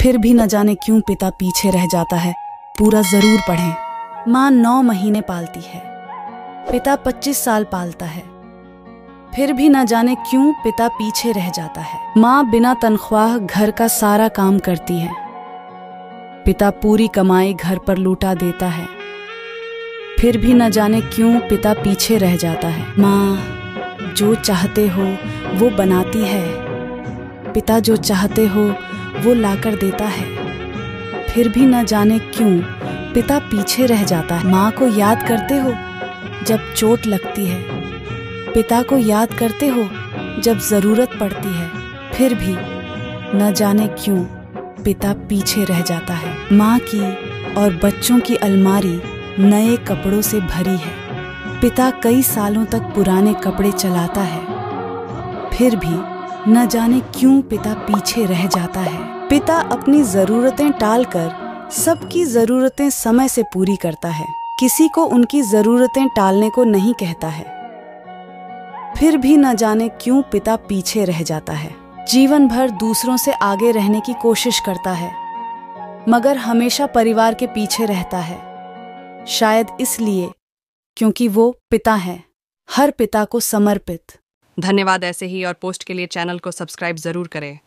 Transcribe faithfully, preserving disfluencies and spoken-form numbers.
फिर भी न जाने क्यों पिता पीछे रह जाता है। पूरा जरूर पढ़ें। माँ नौ महीने पालती है, पिता पच्चीस साल पालता है। फिर भी न जाने क्यों पिता पीछे रह जाता है। माँ बिना तनख्वाह घर का सारा काम करती है, पिता पूरी कमाई घर पर लूटा देता है। फिर भी न जाने क्यों पिता पीछे रह जाता है। माँ जो चाहते हो वो बनाती है, पिता जो चाहते हो वो लाकर देता है। फिर भी न जाने क्यों पिता पीछे रह जाता है। माँ को याद करते हो जब चोट लगती है, पिता को याद करते हो जब जरूरत पड़ती है। फिर भी न जाने क्यों पिता पीछे रह जाता है। माँ की और बच्चों की अलमारी नए कपड़ों से भरी है, पिता कई सालों तक पुराने कपड़े चलाता है। फिर भी न जाने क्यों पिता पीछे रह जाता है। पिता अपनी जरूरतें टालकर सबकी जरूरतें समय से पूरी करता है, किसी को उनकी जरूरतें टालने को नहीं कहता है। फिर भी न जाने क्यों पिता पीछे रह जाता है। जीवन भर दूसरों से आगे रहने की कोशिश करता है, मगर हमेशा परिवार के पीछे रहता है। शायद इसलिए क्योंकि वो पिता है, हर पिता को समर्पित। धन्यवाद। ऐसे ही और पोस्ट के लिए चैनल को सब्सक्राइब जरूर करें।